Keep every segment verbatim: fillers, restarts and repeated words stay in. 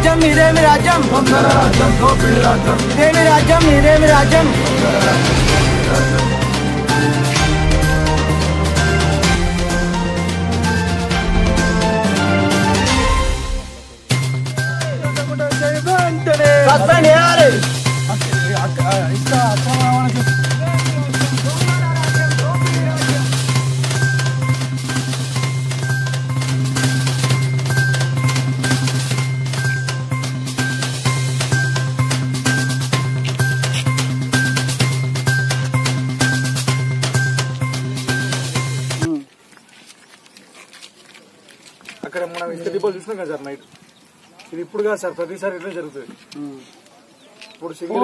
రాజ్యం ఇదేమి రాజ్యం ఇదేమి రాజ్యం ఇదేమి రాజ్యం సస్పెండ్ చేయాలి. అక్కడ మనం ఇంత డిపోలు చూసినాం కదా సార్ నైట్. ఇది ఇప్పుడు కాదు సార్, ప్రతిసారి ఇట్లా జరుగుతుంది. ఇప్పుడు సింగిల్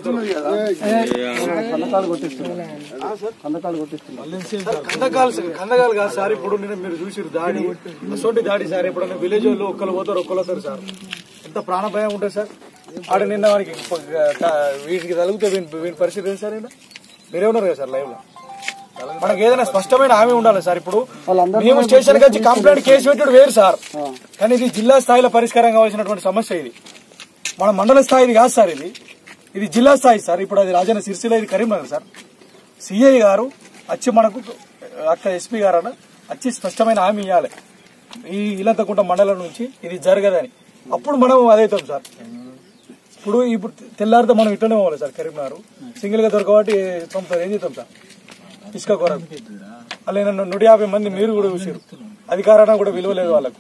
కందకాలు కందకాలు కాదు సార్. ఇప్పుడు నేను మీరు చూసిరు దాడి అసోంటి దాడి సార్. ఇప్పుడు విలేజ్ వాళ్ళు ఒక్కరు పోతారు ఒక్కరు వస్తారు సార్. ఎంత ప్రాణ భయం ఉంటుంది సార్. ఆడ నిన్న వానికి వీటికి తగిలితే వీని పరిస్థితి ఏంటి సార్? మీరే ఉన్నారు కదా సార్ లైవ్ లో. మనకి ఏదైనా స్పష్టమైన హామీ ఉండాలి సార్. ఇప్పుడు మేము స్టేషన్ వచ్చి కంప్లైంట్ కేసు పెట్టాడు వేరు సార్, కానీ ఇది జిల్లా స్థాయిలో పరిష్కారం కావాల్సినటువంటి సమస్య. ఇది మన మండల స్థాయిది కాదు సార్, ఇది ఇది జిల్లా స్థాయి సార్. ఇప్పుడు అది రాజన్న సిరిసిల్ల, ఇది కరీంనగర్ సార్. సిఐ గారు వచ్చి మనకు అక్కడ ఎస్పీ గారు అన్న వచ్చి స్పష్టమైన హామీ ఇవ్వాలి ఈ ఇలంతకుంట మండలం నుంచి ఇది జరగదని. అప్పుడు మనం అదైతాం సార్. ఇప్పుడు ఇప్పుడు తెల్లారితో మనం ఇట్లనే పోవాలి సార్. కరీంనగర్ సింగిల్ గా దొరకబట్టి పంపుతారు, ఏం చేద్దాం సార్? ఇసుక కొరకు అలా నన్ను నూట యాభై మంది మీరు కూడా చూసారు. అధికారాన్ని కూడా విలువ లేదు వాళ్ళకు.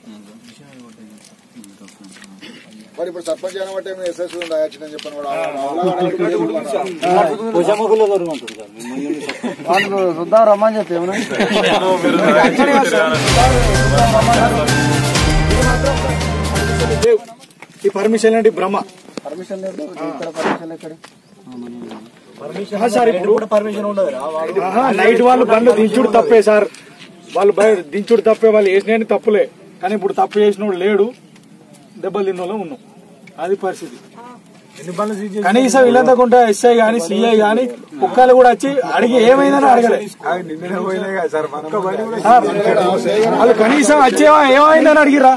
మరి ఇప్పుడు సర్పంచ్ అనబట్టే ఎస్ఎస్ చెప్పని చూద్దాం రమ్మని చెప్పి ఈ పర్మిషన్ ఏంటి బ్రహ్మ పర్మిషన్ లేదు. పర్మిషన్ ఎక్కడ పర్మిషన్ సార్? ఇప్పుడు కూడా పర్మిషన్ ఉండదు. నైట్ వాళ్ళు బండ్లు దించుడు తప్పే సార్. వాళ్ళు దించుడు తప్పే, వాళ్ళు వేసిన తప్పులే. కానీ ఇప్పుడు తప్పు చేసినోడు లేడు, దెబ్బలు తిన్న ఉన్నాం. అది పరిస్థితి. కనీసం ఇల్లంతకుంటా ఎస్ఐ గాని సిఐ గాని కుక్కలు కూడా వచ్చి అడిగి ఏమైందని అడగలే వాళ్ళు. కనీసం వచ్చేవా ఏమైందని అడిగిరా?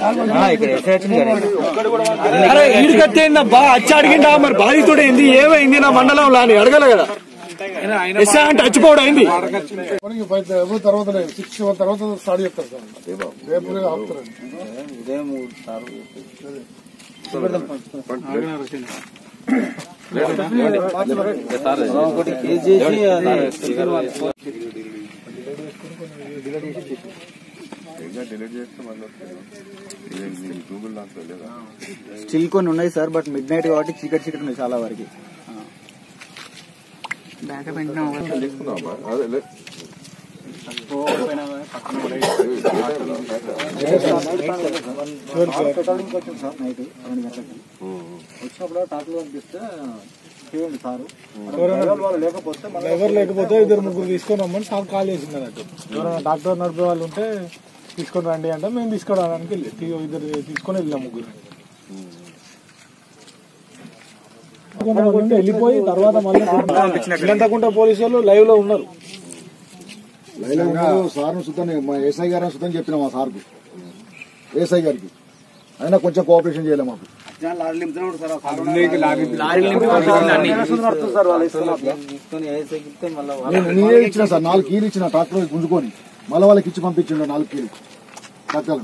అరే ఈడికట్టేందబ్బా వచ్చి అడిగిందా? మరి బాధితుడు ఏంది, ఏమైంది నా మండలంలో అని అడగలే కదా. ఎస్ఐ అంటే చచ్చిపోవడం అయింది. తర్వాత సిక్స్ తర్వాత స్టార్ట్ చేస్తారు సార్. రేపు ఆపుతారు. స్టిల్ కొన్ని ఉన్నాయి సార్, బట్ మిడ్ నైట్ కాబట్టి చీకటి చీకటి ఉన్నాయి చాలా వరకు. వచ్చినప్పుడు టాక్లో అనిపిస్తే చేయండి సార్. లేకపోతే ఎవరు లేకపోతే ఇద్దరు ముగ్గురు తీసుకొని రమ్మని సార్ కాల్ చేసింది అన్నట్టు. ఎవరైనా డాక్టర్ నడిపే వాళ్ళు ఉంటే తీసుకొని రండి అంటే మేము తీసుకోవడానికి వెళ్ళి ఇద్దరు తీసుకొని వెళ్ళాం ముగ్గురు. వెళ్ళిపోయి తర్వాత మళ్ళీ ఇల్లంతకుంట పోలీసు వాళ్ళు లైవ్ లో ఉన్నారు. సార్ సుతం మా ఎస్ఐ గారిని సుతం చెప్పిన మా సార్కు ఎస్ఐ గారికి అయినా కొంచెం కోఆపరేషన్ చేయాలి మాకు. నేనే ఇచ్చిన సార్ నాలుగు కీలు ఇచ్చిన ట్రాక్టర్ గుంజుకొని మళ్ళీ వాళ్ళకి ఇచ్చి పంపించిండు నాలుగు కీలు ట్రాక్టర్లు.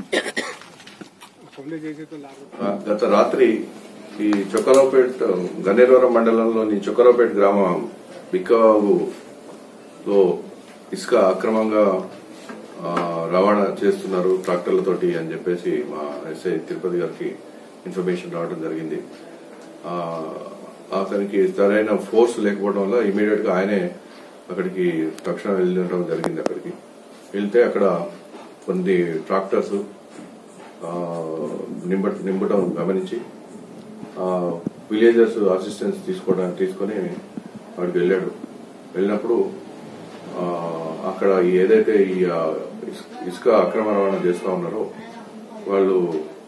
గత రాత్రి ఈ చొక్కరావుపేట గన్నేరవరం మండలంలోని చొక్కరావుపేట గ్రామం బిక్కవాగులో ఇసుక అక్రమంగా రవాణా చేస్తున్నారు ట్రాక్టర్లతోటి అని చెప్పేసి మా ఎస్ఐ తిరుపతి గారికి ఇన్ఫర్మేషన్ రావడం జరిగింది. అతనికి సరైన ఫోర్స్ లేకపోవడం వల్ల ఇమీడియట్ గా ఆయనే అక్కడికి తక్షణం వెళ్ళడం జరిగింది. అక్కడికి వెళ్తే అక్కడ కొన్ని ట్రాక్టర్స్ నింబ నింపడం గమనించి విలేజర్స్ అసిస్టెన్స్ తీసుకోవడానికి తీసుకొని వాడికి వెళ్ళాడు. వెళ్ళినప్పుడు అక్కడ ఏదైతే ఈ ఇసుక అక్రమ రవాణా చేస్తూ ఉన్నారో వాళ్ళు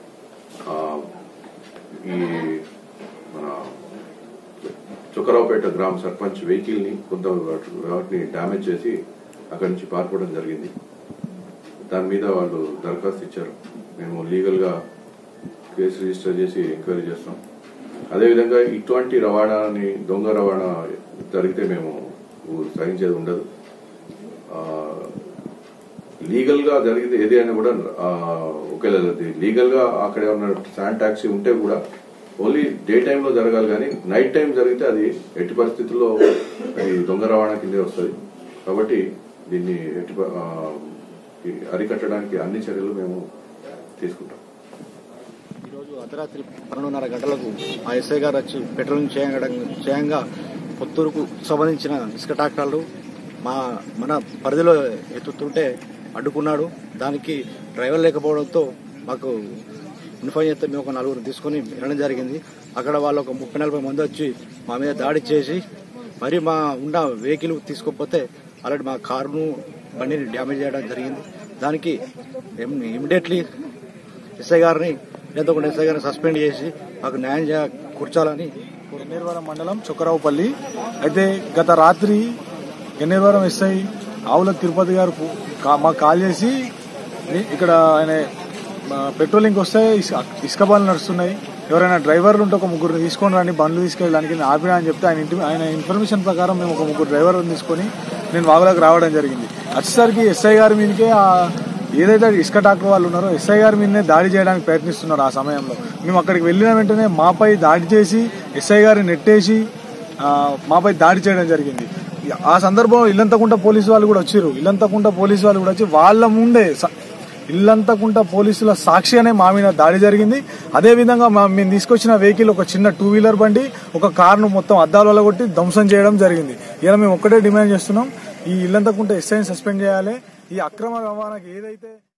ఈ మన చొక్కరావుపేట గ్రామ సర్పంచ్ వెహికల్ ని కొంత వాటిని డ్యామేజ్ చేసి అక్కడి నుంచి పారిపోవడం జరిగింది. దాని మీద వాళ్ళు దరఖాస్తు ఇచ్చారు. మేము లీగల్ గా కేసు రిజిస్టర్ చేసి ఎంక్వైరీ చేస్తాం. అదేవిధంగా ఇటువంటి రవాణాని దొంగ రవాణా జరిగితే మేము సహించేది ఉండదు. లీగల్ గా జరిగితే ఏది అయినా కూడా ఒకవేళ లీగల్ గా అక్కడ ఏమన్నా శాండ్ టాక్సీ ఉంటే కూడా ఓన్లీ డే టైంలో జరగాలి, కానీ నైట్ టైం జరిగితే అది ఎట్టి పరిస్థితుల్లో అది దొంగ రవాణా కిందే వస్తుంది. కాబట్టి దీన్ని ఎట్టి అరికట్టడానికి అన్ని చర్యలు మేము తీసుకుంటాం. ఈరోజు అర్ధరాత్రి పన్నెండున్నర గంటలకు ఆ ఎస్ఐ గారు వచ్చి పెట్రోలింగ్ చేయంగా పుత్తూరుకు సంబంధించిన ఇసుక ట్రాక్టర్లు మా మన పరిధిలో ఎత్తుతుంటే అడ్డుకున్నాడు. దానికి డ్రైవర్ లేకపోవడంతో మాకు ఇన్ఫార్మ్ చేస్తే మేము ఒక నలుగురు తీసుకుని వెళ్ళడం జరిగింది. అక్కడ వాళ్ళు ఒక ముప్పై నలభై మంది వచ్చి మా మీద దాడి చేసి మరి మా ఉన్న వెహికల్ తీసుకోకపోతే అలాంటి మా కారును బండిని డ్యామేజ్ చేయడం జరిగింది. దానికి ఇమీడియట్లీ ఎస్ఐ గారిని లేకపోతే ఎస్ఐ గారిని సస్పెండ్ చేసి మాకు న్యాయం చేయ కూర్చోాలని. గన్నేరువరం మండలం చొక్కరావుపల్లి అయితే గత రాత్రి గన్నేరువరం ఎస్ఐ ఆవుల తిరుపతి గారు మాకు కాల్ చేసి ఇక్కడ ఆయన పెట్రోలింగ్కి వస్తే ఇసుక బండ్లు నడుస్తున్నాయి, ఎవరైనా డ్రైవర్లు ఉంటే ఒక ముగ్గురు తీసుకొని రండి బండ్లు తీసుకెళ్ళడానికి ఆపినా అని చెప్తే ఆయన ఇంటి ఆయన ఇన్ఫర్మేషన్ ప్రకారం మేము ఒక ముగ్గురు డ్రైవర్లను తీసుకొని నేను వాగులకు రావడం జరిగింది. వచ్చేసరికి ఎస్ఐ గారి మీదకే ఏదైతే ఇసుక ట్రాక్టర్ వాళ్ళు ఉన్నారో ఎస్ఐ గారి మీదనే దాడి చేయడానికి ప్రయత్నిస్తున్నారు. ఆ సమయంలో మేము అక్కడికి వెళ్ళిన వెంటనే మాపై దాడి చేసి ఎస్ఐ గారిని నెట్టేసి మాపై దాడి చేయడం జరిగింది. ఆ సందర్భంలో ఇల్లంతకుంట పోలీసు వాళ్ళు కూడా వచ్చారు. ఇల్లంతకుంట పోలీసు వాళ్ళు కూడా వచ్చి వాళ్ళ ముందే ఇల్లంతకుంట పోలీసుల సాక్షిగానే మా మీద దాడి జరిగింది. అదేవిధంగా మేము తీసుకొచ్చిన వెహికల్ ఒక చిన్న టూ వీలర్ బండి ఒక కారును మొత్తం అద్దాల వల్ల కొట్టి ధ్వంసం చేయడం జరిగింది. ఇలా మేము ఒక్కటే డిమాండ్ చేస్తున్నాం, ఈ ఇల్లంతకుంట ఎస్ఐని సస్పెండ్ చేయాలి. ఈ అక్రమ రవాణాకి ఏదైతే